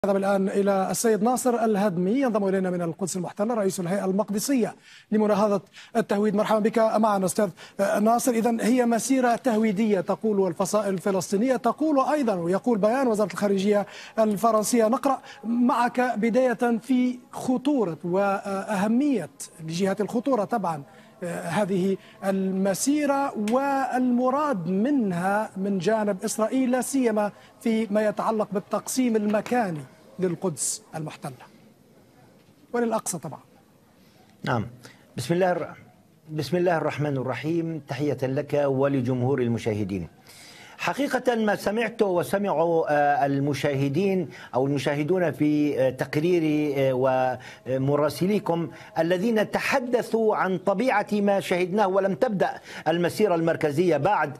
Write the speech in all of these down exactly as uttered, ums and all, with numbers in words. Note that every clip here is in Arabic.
نذهب الآن إلى السيد ناصر الهدمي، ينضم إلينا من القدس المحتلة رئيس الهيئة المقدسية لمناهضة التهويد. مرحبا بك معنا أستاذ ناصر. إذن هي مسيرة تهويدية تقول الفصائل الفلسطينية، تقول أيضا ويقول بيان وزارة الخارجية الفرنسية. نقرأ معك بداية في خطورة وأهمية لجهة الخطورة طبعا هذه المسيرة والمراد منها من جانب إسرائيل، لا سيما فيما يتعلق بالتقسيم المكاني للقدس المحتلة وللأقصى طبعا. نعم، بسم الله بسم الله الرحمن الرحيم. تحية لك ولجمهور المشاهدين. حقيقة ما سمعت وسمعوا المشاهدين أو المشاهدون في تقريري ومراسليكم الذين تحدثوا عن طبيعة ما شهدناه، ولم تبدأ المسيرة المركزية بعد.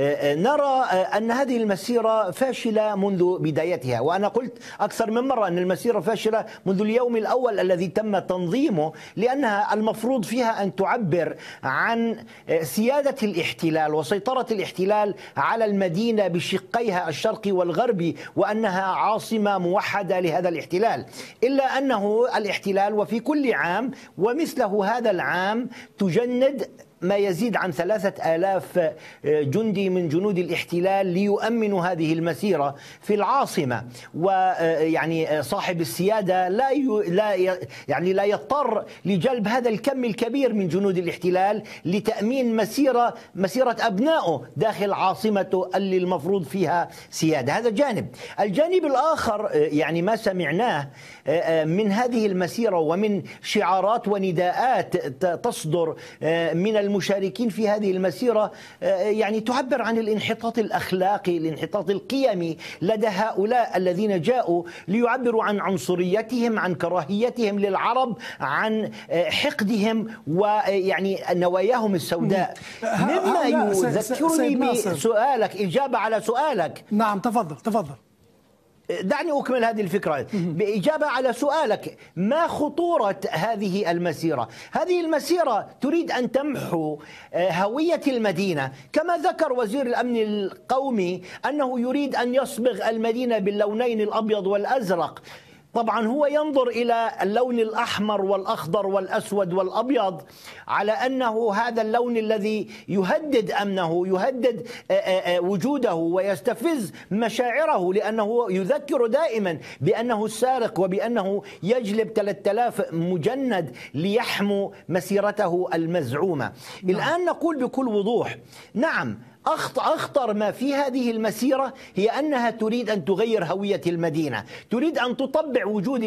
نرى أن هذه المسيرة فاشلة منذ بدايتها، وأنا قلت أكثر من مرة أن المسيرة فاشلة منذ اليوم الأول الذي تم تنظيمه، لأنها المفروض فيها أن تعبر عن سيادة الاحتلال وسيطرة الاحتلال على المدينة بشقيها الشرقي والغربي، وأنها عاصمة موحدة لهذا الاحتلال. إلا أنه الاحتلال وفي كل عام ومثله هذا العام تجند ما يزيد عن ثلاثة آلاف جندي من جنود الاحتلال ليؤمنوا هذه المسيرة في العاصمة. ويعني صاحب السيادة لا لا يعني لا يضطر لجلب هذا الكم الكبير من جنود الاحتلال لتأمين مسيرة مسيرة أبنائه داخل عاصمته اللي المفروض فيها سيادة. هذا جانب. الجانب الآخر يعني ما سمعناه من هذه المسيرة ومن شعارات ونداءات تصدر من المشاركين في هذه المسيرة، يعني تعبر عن الانحطاط الأخلاقي، الانحطاط القيمي لدى هؤلاء الذين جاءوا ليعبروا عن عنصريتهم، عن كراهيتهم للعرب، عن حقدهم ويعني نواياهم السوداء. مما يذكرني بسؤالك، إجابة على سؤالك. نعم، تفضل تفضل. دعني أكمل هذه الفكرة بإجابة على سؤالك. ما خطورة هذه المسيرة؟ هذه المسيرة تريد أن تمحو هوية المدينة، كما ذكر وزير الأمن القومي أنه يريد أن يصبغ المدينة باللونين الأبيض والأزرق. طبعا هو ينظر إلى اللون الأحمر والأخضر والأسود والأبيض على أنه هذا اللون الذي يهدد أمنه، يهدد وجوده ويستفز مشاعره، لأنه يذكر دائما بأنه السارق وبأنه يجلب ثلاثة آلاف مجند ليحموا مسيرته المزعومة. نعم. الآن نقول بكل وضوح، نعم، أخطر ما في هذه المسيرة هي أنها تريد أن تغير هوية المدينة، تريد أن تطبع وجود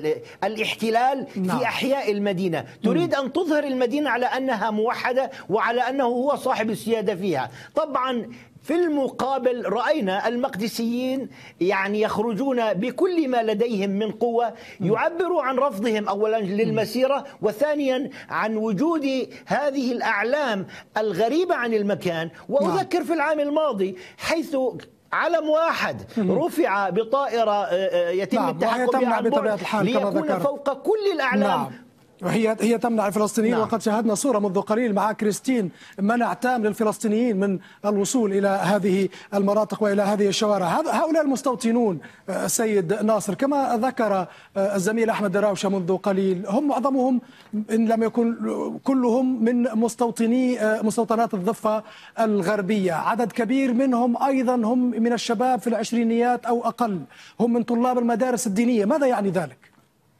الاحتلال في أحياء المدينة، تريد أن تظهر المدينة على أنها موحدة وعلى أنه هو صاحب السيادة فيها. طبعا في المقابل رأينا المقدسيين يعني يخرجون بكل ما لديهم من قوة، يعبروا عن رفضهم أولا للمسيرة، وثانيا عن وجود هذه الأعلام الغريبة عن المكان. وأذكر في العام الماضي حيث علم واحد رفع بطائرة يتم التحكم بها عن بعد ليكون فوق كل الأعلام. نعم. وهي هي تمنع الفلسطينيين. نعم. وقد شاهدنا صورة منذ قليل مع كريستين منع تام للفلسطينيين من الوصول إلى هذه المناطق وإلى هذه الشوارع. هؤلاء المستوطنون السيد ناصر كما ذكر الزميل أحمد دراوشة منذ قليل، هم معظمهم إن لم يكن كلهم من مستوطني مستوطنات الضفة الغربية، عدد كبير منهم أيضا هم من الشباب في العشرينيات أو أقل، هم من طلاب المدارس الدينية. ماذا يعني ذلك؟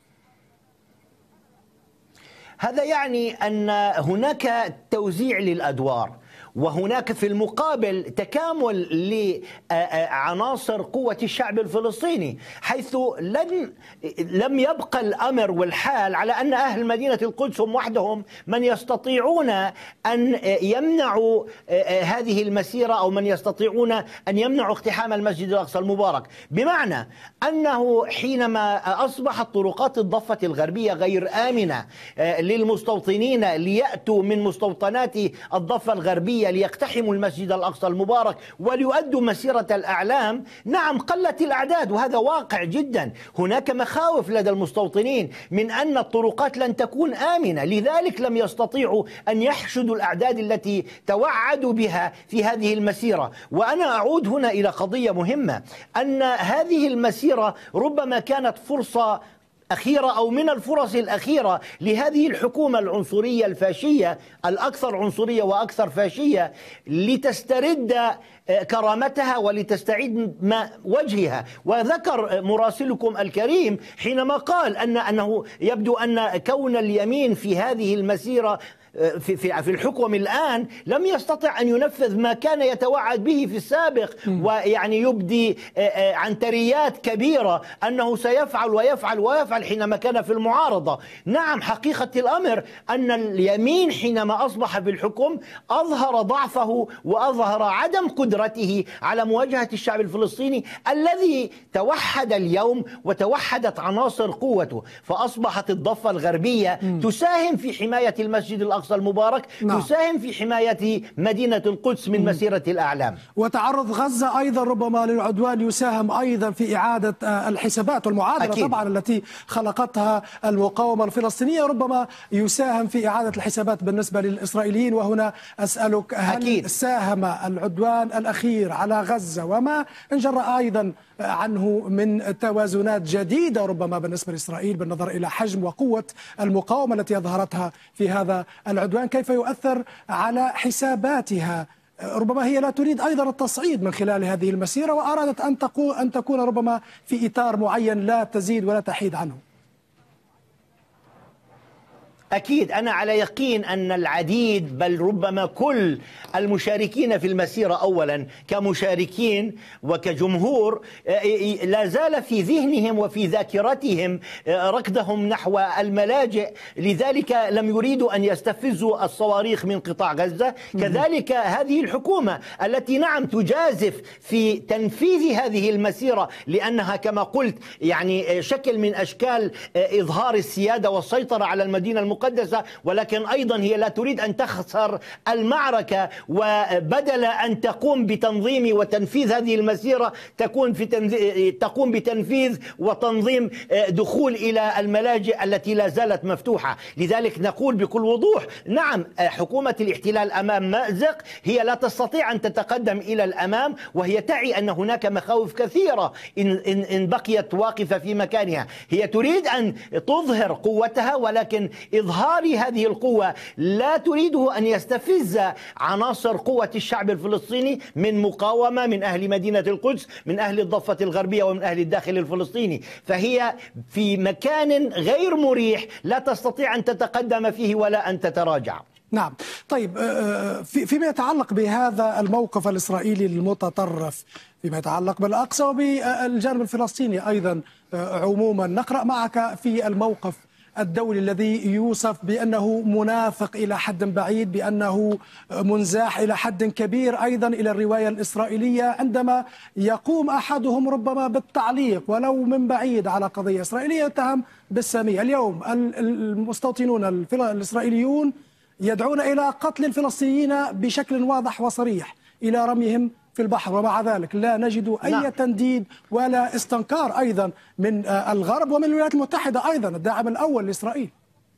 هذا يعني أن هناك توزيع للأدوار، وهناك في المقابل تكامل لعناصر قوة الشعب الفلسطيني، حيث لم لم يبقى الأمر والحال على أن أهل مدينة القدس هم وحدهم من يستطيعون أن يمنعوا هذه المسيرة، أو من يستطيعون أن يمنعوا اقتحام المسجد الأقصى المبارك. بمعنى أنه حينما أصبحت طرقات الضفة الغربية غير آمنة للمستوطنين ليأتوا من مستوطنات الضفة الغربية الإسرائيلية ليقتحموا المسجد الأقصى المبارك وليؤدوا مسيرة الأعلام، نعم قلت الأعداد، وهذا واقع جدا. هناك مخاوف لدى المستوطنين من أن الطرقات لن تكون آمنة، لذلك لم يستطيعوا أن يحشدوا الأعداد التي توعدوا بها في هذه المسيرة. وأنا أعود هنا إلى قضية مهمة، أن هذه المسيرة ربما كانت فرصة أخيرة أو من الفرص الأخيرة لهذه الحكومة العنصرية الفاشية الأكثر عنصرية وأكثر فاشية لتسترد كرامتها ولتستعيد ما وجهها. وذكر مراسلكم الكريم حينما قال أن أنه يبدو أن كون اليمين في هذه المسيرة في في في الحكم الآن لم يستطع أن ينفذ ما كان يتوعد به في السابق، ويعني يبدي عنتريات كبيرة أنه سيفعل ويفعل ويفعل حينما كان في المعارضة. نعم حقيقة الأمر أن اليمين حينما أصبح في الحكم أظهر ضعفه وأظهر عدم قدرته على مواجهة الشعب الفلسطيني الذي توحد اليوم وتوحدت عناصر قوته، فأصبحت الضفة الغربية تساهم في حماية المسجد الأقصى المبارك، نعم. تساهم في حماية مدينة القدس من مسيرة الأعلام. وتعرض غزة أيضا ربما للعدوان يساهم أيضا في إعادة الحسابات والمعادلة أكيد. طبعا التي خلقتها المقاومة الفلسطينية ربما يساهم في إعادة الحسابات بالنسبة للإسرائيليين. وهنا أسألك، هل أكيد. ساهم العدوان الأخير على غزة وما انجر أيضا عنه من توازنات جديدة ربما بالنسبة لإسرائيل بالنظر إلى حجم وقوة المقاومة التي أظهرتها في هذا العدوان، كيف يؤثر على حساباتها؟ ربما هي لا تريد أيضا التصعيد من خلال هذه المسيرة، وأرادت أن تكون أن تكون ربما في إطار معين لا تزيد ولا تحيد عنه. أكيد أنا على يقين أن العديد بل ربما كل المشاركين في المسيرة أولا كمشاركين وكجمهور لا زال في ذهنهم وفي ذاكرتهم ركضهم نحو الملاجئ، لذلك لم يريدوا أن يستفزوا الصواريخ من قطاع غزة. كذلك هذه الحكومة التي نعم تجازف في تنفيذ هذه المسيرة لأنها كما قلت يعني شكل من أشكال إظهار السيادة والسيطرة على المدينة المقدسة، ولكن أيضا هي لا تريد أن تخسر المعركة، وبدل أن تقوم بتنظيم وتنفيذ هذه المسيرة تكون في تقوم بتنفيذ وتنظيم دخول إلى الملاجئ التي لا زالت مفتوحة. لذلك نقول بكل وضوح نعم حكومة الاحتلال أمام مأزق، هي لا تستطيع أن تتقدم إلى الأمام، وهي تعي أن هناك مخاوف كثيرة إن, إن, إن بقيت واقفة في مكانها. هي تريد أن تظهر قوتها، ولكن إظهار هذه القوة لا تريده أن يستفز عناصر قوة الشعب الفلسطيني من مقاومة من أهل مدينة القدس، من أهل الضفة الغربية، ومن أهل الداخل الفلسطيني. فهي في مكان غير مريح لا تستطيع أن تتقدم فيه ولا أن تتراجع. نعم. طيب فيما يتعلق بهذا الموقف الإسرائيلي المتطرف فيما يتعلق بالأقصى وبالجانب الفلسطيني أيضا عموما، نقرأ معك في الموقف الدولي الذي يوصف بأنه منافق إلى حد بعيد، بأنه منزاح إلى حد كبير أيضا إلى الرواية الإسرائيلية، عندما يقوم أحدهم ربما بالتعليق ولو من بعيد على قضية إسرائيلية يتهم بالسامية. اليوم المستوطنون الإسرائيليون يدعون إلى قتل الفلسطينيين بشكل واضح وصريح، إلى رميهم في البحر، ومع ذلك لا نجد أي نعم. تنديد ولا استنكار أيضا من الغرب ومن الولايات المتحدة أيضا الداعم الأول لإسرائيل.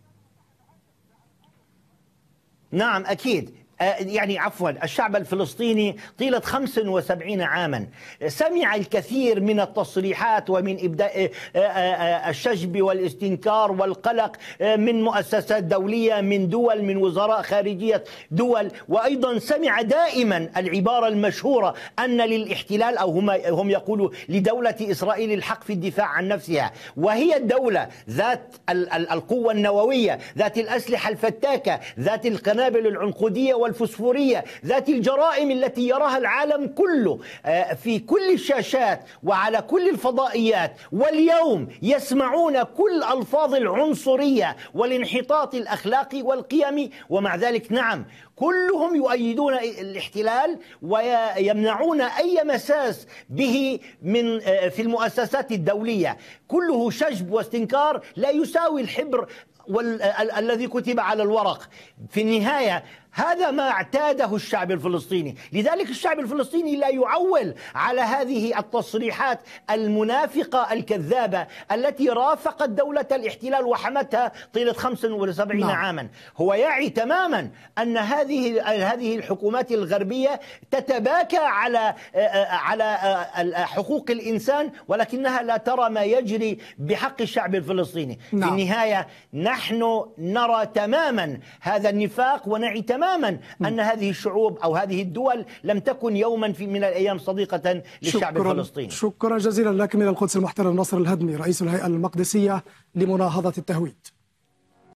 نعم أكيد، يعني عفوا الشعب الفلسطيني طيلة خمس وسبعين عاما سمع الكثير من التصريحات ومن إبداء الشجب والاستنكار والقلق من مؤسسات دولية، من دول، من وزراء خارجية دول، وأيضا سمع دائما العبارة المشهورة أن للاحتلال أو هم هم يقولوا لدولة إسرائيل الحق في الدفاع عن نفسها، وهي الدولة ذات القوة النووية، ذات الأسلحة الفتاكة، ذات القنابل العنقودية الفسفورية، ذات الجرائم التي يراها العالم كله في كل الشاشات وعلى كل الفضائيات، واليوم يسمعون كل ألفاظ العنصرية والانحطاط الأخلاقي والقيمي، ومع ذلك نعم كلهم يؤيدون الاحتلال ويمنعون أي مساس به من في المؤسسات الدولية. كله شجب واستنكار لا يساوي الحبر الذي كتب على الورق. في النهاية هذا ما اعتاده الشعب الفلسطيني. لذلك الشعب الفلسطيني لا يعول على هذه التصريحات المنافقة الكذابة التي رافقت دولة الاحتلال وحمتها طيلة خمسة وسبعين نعم. عاما. هو يعي تماما أن هذه هذه الحكومات الغربية تتباكى على على حقوق الإنسان، ولكنها لا ترى ما يجري بحق الشعب الفلسطيني. نعم. في النهاية نحن نرى تماما هذا النفاق، ونعي تماما أن هذه الشعوب أو هذه الدول لم تكن يوما في من الأيام صديقة للشعب شكرا الفلسطيني. شكرا جزيلا لك من القدس المحترم ناصر الهدمي رئيس الهيئة المقدسية لمناهضة التهويد.